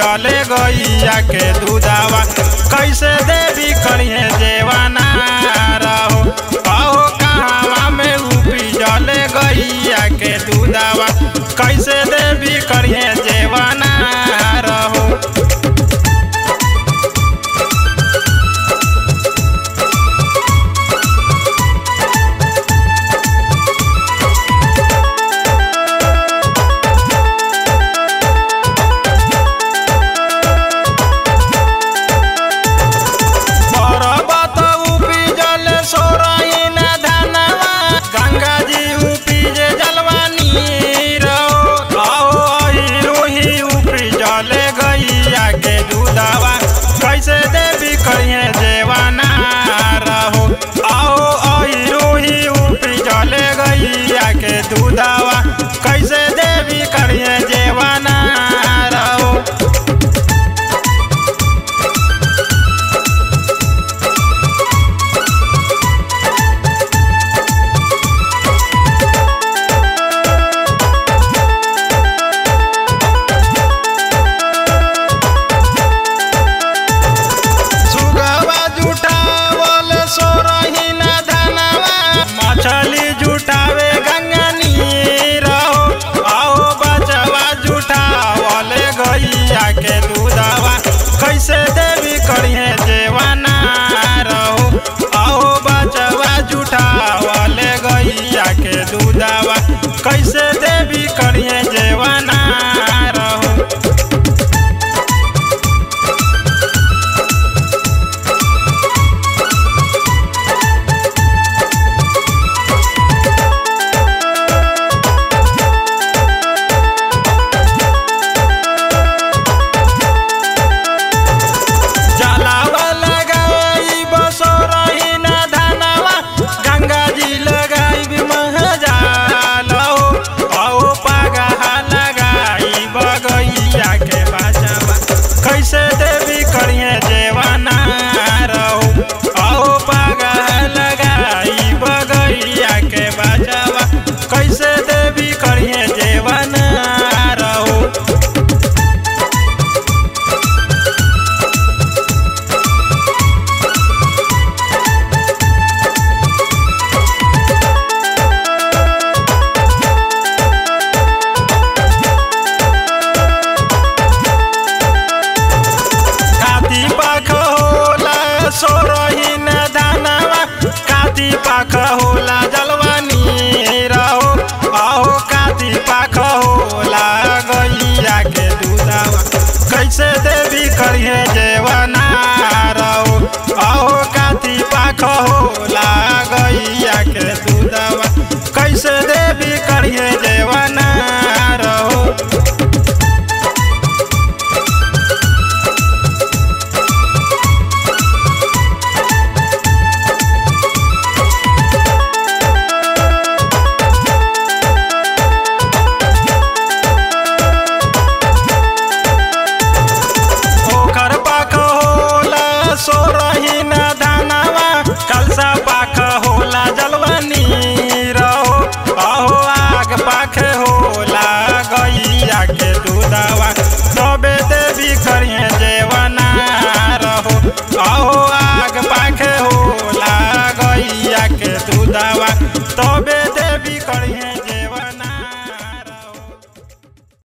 उपजले गैया के दूधावा कैसे देवी करिहे जेवाना रहो अहो कहाँ में उपजले गैया के दूधावा कैसे देवी करिहे जेवाना रहो। कैसे देवी करिहे जेवाना रहो आओ रोही उपजले गैया के दूधावा कैसे देवी करिहे जेवाना रहो। मछली जुटावे गंगा नीर आओ बचवा जुटावले गैया के दूधावा कैसे देवी करिहे जेवाना रहो आओ बचवा जुटावले गैया के दूधावा कैसे देवी करिहे जेवाना रहो। कैसे देवी करिहे जेवाना रहो आओ पागा लगाई बगैया के बचावा कैसे देवी करिहे जेवाना रहो। सोरहीन धानवा काती पाख होला जलवानी रहो आहो काती पाख होला गैया के दूधावा कैसे देवी करिहे जेवाना रहो आहो काती पाख होला गैया के दूधावा कैसे देवी करिहे जेवाना रहो। सोरहीन धानवा कलसा पाख होला जलवानी रहो अहो आग पाख होला गैया के दूधावा तबे देवी करिहे जेवाना रहो अहो आग पाख होला गैया के दूधावा